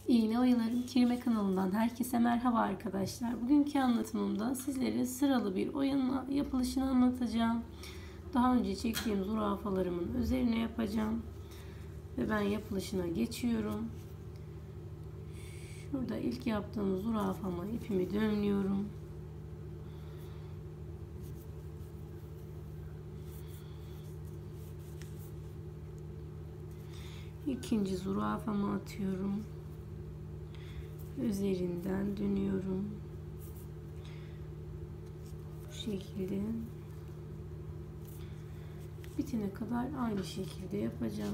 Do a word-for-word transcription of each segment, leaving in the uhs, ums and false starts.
İğne Oyalarım Kirime kanalından herkese merhaba arkadaşlar. Bugünkü anlatımımda sizlere sıralı bir oyunla yapılışını anlatacağım. Daha önce çektiğim zürafalarımın üzerine yapacağım. Ve ben yapılışına geçiyorum. Şurada ilk yaptığım zürafama ipimi dönüyorum. İkinci zürafama atıyorum. Üzerinden dönüyorum. Bu şekilde bitene kadar aynı şekilde yapacağım.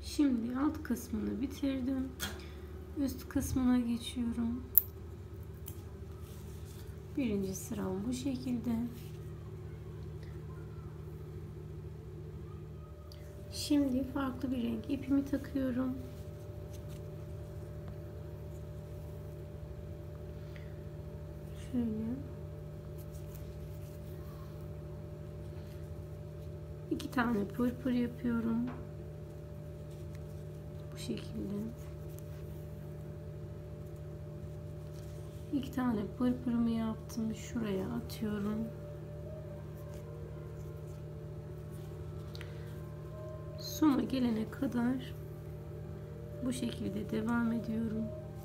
Şimdi alt kısmını bitirdim. Üst kısmına geçiyorum. Birinci sıram bu şekilde. Şimdi farklı bir renk ipimi takıyorum. Şöyle. İki tane pırpır yapıyorum. Bu şekilde. İki tane pırpırımı yaptım. Şuraya atıyorum. Sona gelene kadar bu şekilde devam ediyorum.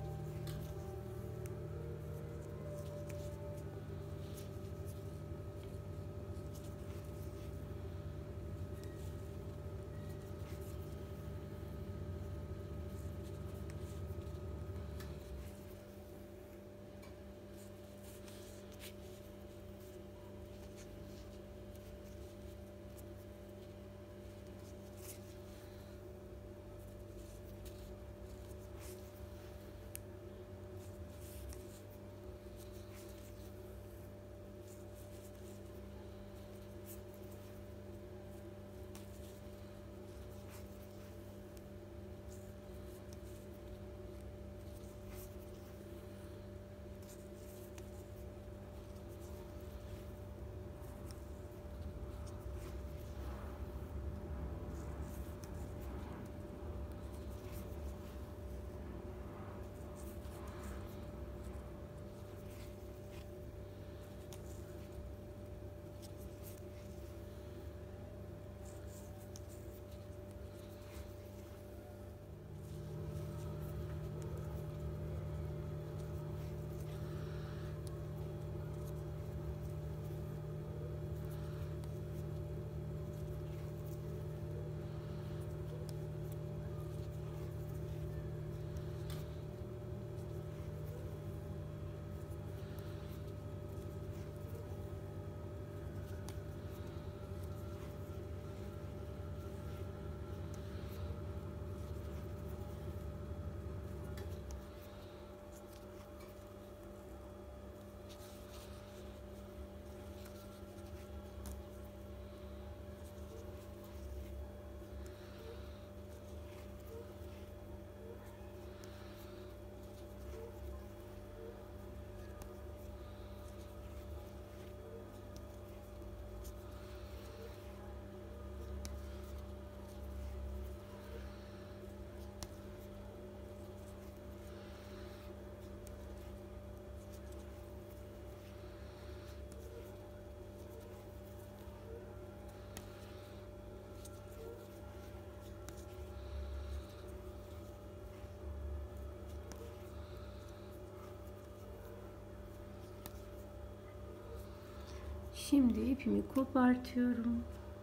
Şimdi ipimi kopartıyorum.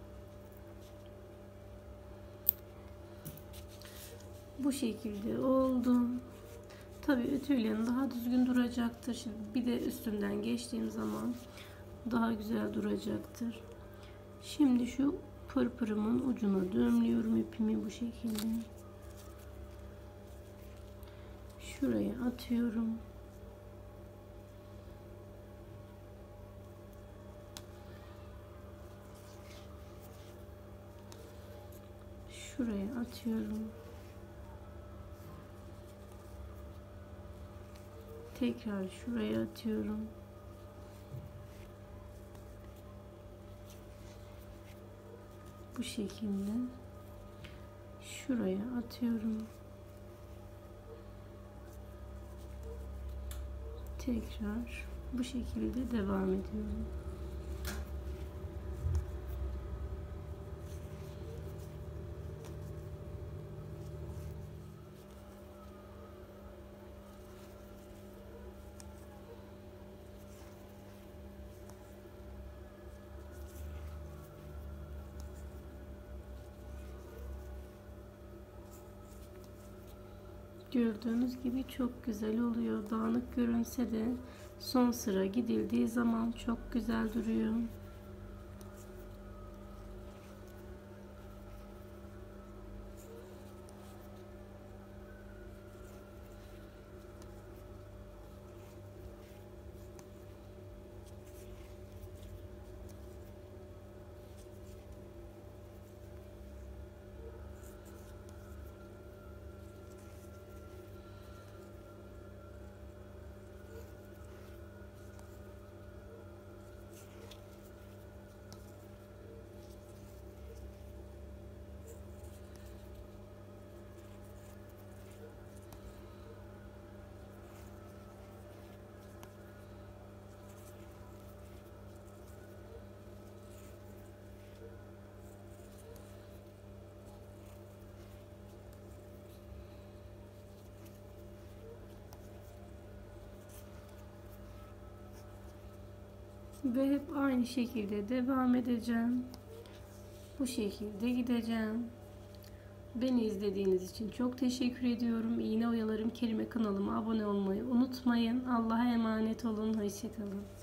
Bu şekilde oldu. Tabii ütüyle daha düzgün duracaktır. Şimdi bir de üstünden geçtiğim zaman daha güzel duracaktır. Şimdi şu pırpırımın ucuna düğümlüyorum ipimi bu şekilde. Şuraya atıyorum. Şuraya atıyorum. Tekrar şuraya atıyorum. Bu şekilde şuraya atıyorum. Tekrar bu şekilde devam ediyorum. Gördüğünüz gibi çok güzel oluyor. Dağınık görünse de son sıra gidildiği zaman çok güzel duruyor. Ve hep aynı şekilde devam edeceğim. Bu şekilde gideceğim. Beni izlediğiniz için çok teşekkür ediyorum. İğne Oyalarım Kerime kanalıma abone olmayı unutmayın. Allah'a emanet olun. Hoşçakalın.